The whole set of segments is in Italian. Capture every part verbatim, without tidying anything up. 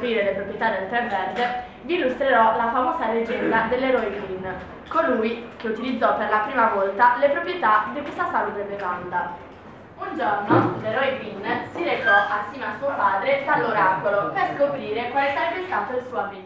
scoprire le proprietà del tè verde, vi illustrerò la famosa leggenda dell'eroe Green, colui che utilizzò per la prima volta le proprietà di questa salubre bevanda. Un giorno l'eroe Green si recò assieme a suo padre dall'oracolo per scoprire quale sarebbe stato il suo avvenire.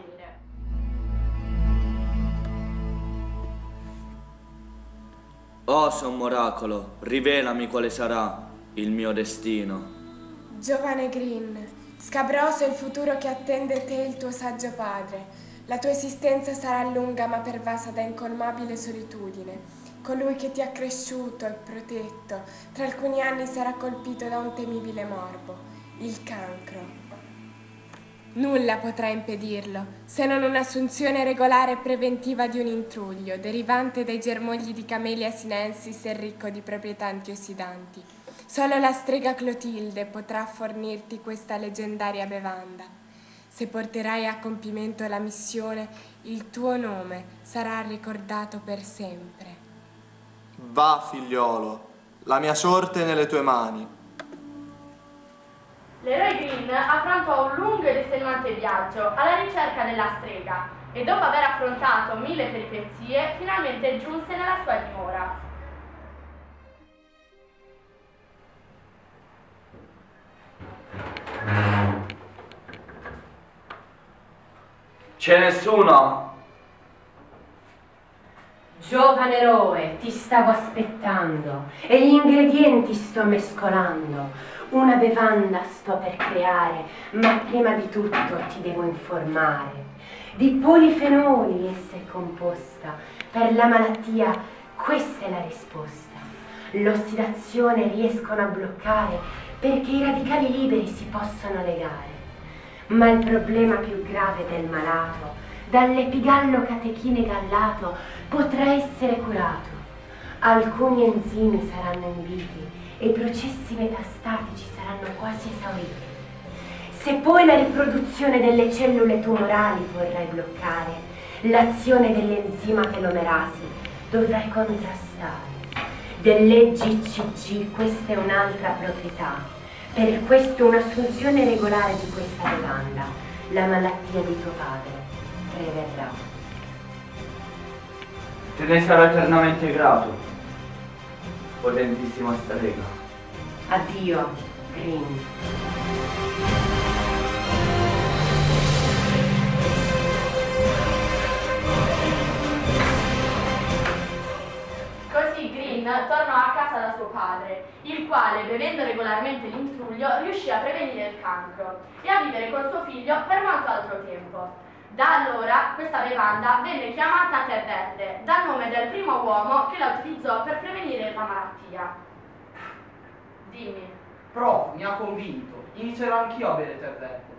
Oh, sommo oracolo, rivelami quale sarà il mio destino. Giovane Green, scabroso è il futuro che attende te e il tuo saggio padre. La tua esistenza sarà lunga ma pervasa da incolmabile solitudine. Colui che ti ha cresciuto e protetto, tra alcuni anni sarà colpito da un temibile morbo, il cancro. Nulla potrà impedirlo, se non un'assunzione regolare e preventiva di un intruglio, derivante dai germogli di Camellia sinensis e ricco di proprietà antiossidanti. Solo la strega Clotilde potrà fornirti questa leggendaria bevanda. Se porterai a compimento la missione, il tuo nome sarà ricordato per sempre. Va, figliolo, la mia sorte è nelle tue mani. L'eroe Green affrontò un lungo ed estenuante viaggio alla ricerca della strega e dopo aver affrontato mille peripezie finalmente giunse nella sua dimora. C'è nessuno? Giovane eroe, ti stavo aspettando e gli ingredienti sto mescolando. Una bevanda sto per creare, ma prima di tutto ti devo informare. Di polifenoli essa è composta. Per la malattia questa è la risposta. L'ossidazione riescono a bloccare perché i radicali liberi si possono legare. Ma il problema più grave del malato, dall'epigallo catechine gallato, potrà essere curato. Alcuni enzimi saranno inibiti e i processi metastatici saranno quasi esauriti. Se poi la riproduzione delle cellule tumorali vorrai bloccare, l'azione dell'enzima telomerasi dovrai contrastare. Dell'E G C G questa è un'altra proprietà. Per questo un'assunzione regolare di questa bevanda, la malattia di tuo padre preverrà. Te ne sarò eternamente grato, potentissima strega. Addio, Green. Così Green tornò a casa da suo padre, il quale, bevendo regolarmente l'intruglio, riuscì a prevenire il cancro e a vivere con suo figlio per molto altro tempo. Da allora questa bevanda venne chiamata tè verde, dal nome del primo uomo che la utilizzò per prevenire la malattia. Dimmi. Prof, mi ha convinto. Inizierò anch'io a bere tè verde.